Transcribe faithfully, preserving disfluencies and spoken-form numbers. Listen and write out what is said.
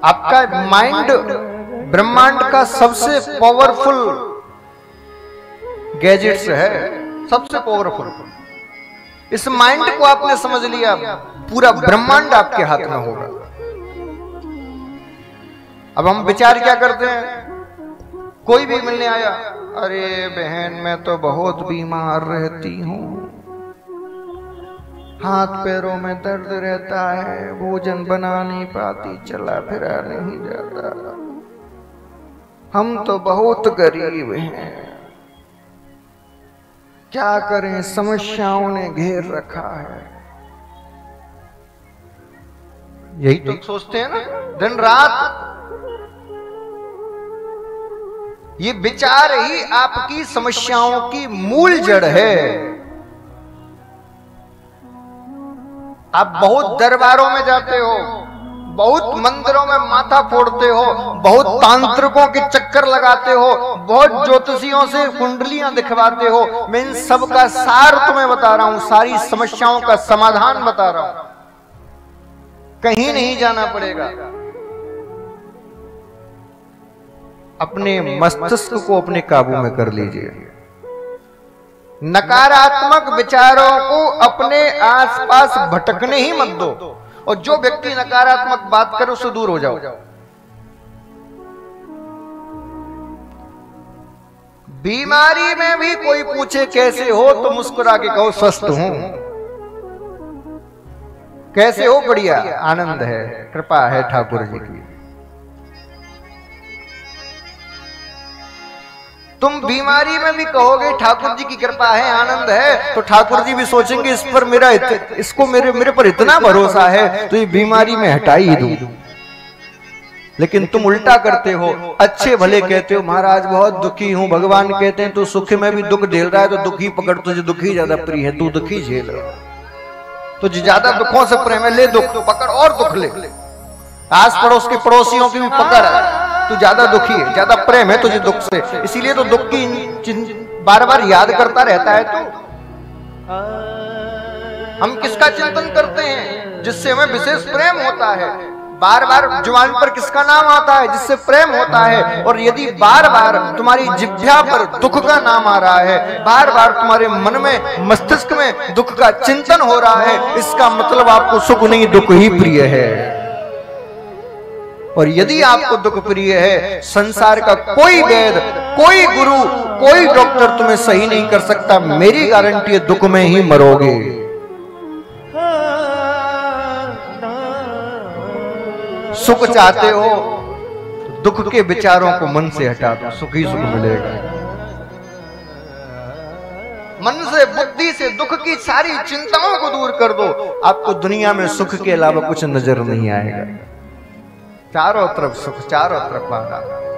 आपका माइंड ब्रह्मांड का सबसे पावरफुल गैजेट्स है, सबसे पावरफुल। इस माइंड को आपने समझ लिया, पूरा ब्रह्मांड आपके हाथ में होगा। अब हम विचार क्या करते हैं, कोई भी मिलने आया, अरे बहन मैं तो बहुत बीमार रहती हूं, हाथ पैरों में दर्द रहता है, भोजन बना नहीं पाती, चला फिरा नहीं जाता, हम तो बहुत गरीब हैं, क्या करें, समस्याओं ने घेर रखा है। यही तो सोचते हैं ना दिन रात। ये विचार ही आपकी समस्याओं की मूल जड़ है। आप बहुत दरबारों में जाते हो, बहुत मंदिरों में माथा फोड़ते हो, बहुत तांत्रिकों के चक्कर लगाते हो, बहुत ज्योतिषियों से कुंडलियां दिखवाते हो। मैं इन सब का सार तुम्हें बता रहा हूं, सारी समस्याओं का समाधान बता रहा हूं। कहीं नहीं जाना पड़ेगा। अपने मस्तिष्क को अपने काबू में कर लीजिए। नकारात्मक विचारों को अपने आसपास भटकने ही मत दो, और जो व्यक्ति नकारात्मक बात करे उससे दूर हो जाओ। बीमारी में भी कोई पूछे कैसे हो तो मुस्कुरा के कहो स्वस्थ हूं। कैसे हो? बढ़िया, आनंद है, कृपा है ठाकुर जी की। तुम बीमारी में भी कहोगे ठाकुर जी की कृपा है, आनंद है, तो ठाकुर जी भी सोचेंगे इस पर मेरा इत, इसको मेरे मेरे पर इतना भरोसा है तो ये बीमारी में हटा ही दूं। लेकिन तुम उल्टा करते हो, अच्छे भले कहते हो महाराज बहुत दुखी हूं, भगवान कहते हैं तू सुख में भी दुख झेल रहा है तो दुखी पकड़, तुझे दुखी ज्यादा प्रिय है, तू दुखी झेल रहा है, तुझे ज्यादा दुखों से प्रेम है, ले दुख तो पकड़ और दुख ले। आस पड़ोस के पड़ोसियों की भी पकड़ है, तू ज्यादा दुखी है, ज्यादा प्रेम है तुझे दुख से, इसीलिए तो दुख की बार बार याद करता रहता है। तो हम किसका चिंतन करते हैं? जिससे हमें विशेष प्रेम होता है। बार बार जुबान पर किसका नाम आता है? जिससे प्रेम होता है। और यदि बार बार तुम्हारी जिह्वा पर दुख का नाम आ रहा है, बार बार तुम्हारे मन में, मस्तिष्क में दुख का चिंतन हो रहा है, इसका मतलब आपको सुख नहीं दुख ही प्रिय है। और यदि आपको दुख प्रिय है, संसार का कोई वेद, कोई गुरु, कोई डॉक्टर तुम्हें सही नहीं कर सकता। मेरी गारंटी है दुख में ही मरोगे। सुख चाहते हो तो दुख के विचारों को मन से हटा दो, सुख ही सुख मिलेगा। मन से, बुद्धि से दुख की सारी चिंताओं को दूर कर दो, आपको दुनिया में सुख के अलावा कुछ नजर नहीं आएगा। चारों तरफ सुख, चारों तरफ आनंद।